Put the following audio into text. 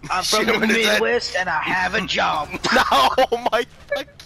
I'm from the Midwest and I have a job. No, my